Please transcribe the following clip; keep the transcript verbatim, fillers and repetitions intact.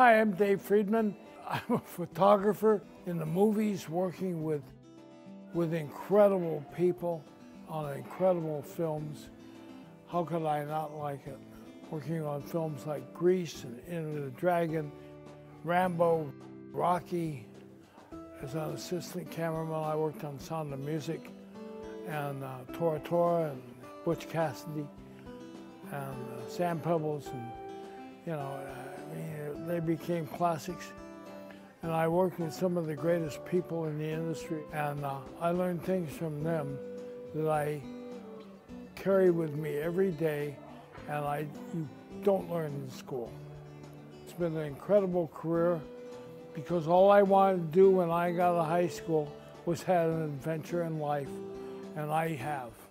Hi, I'm Dave Friedman. I'm a photographer in the movies, working with, with incredible people on incredible films. How could I not like it? Working on films like Grease and Enter the Dragon, Rambo, Rocky. As an assistant cameraman, I worked on Sound of Music and uh, Tora Tora and Butch Cassidy and uh, Sand Pebbles, and you know, I mean, they became classics. And I worked with some of the greatest people in the industry, and uh, I learned things from them that I carry with me every day, and I you don't learn in school. It's been an incredible career, because all I wanted to do when I got out of high school was have an adventure in life, and I have.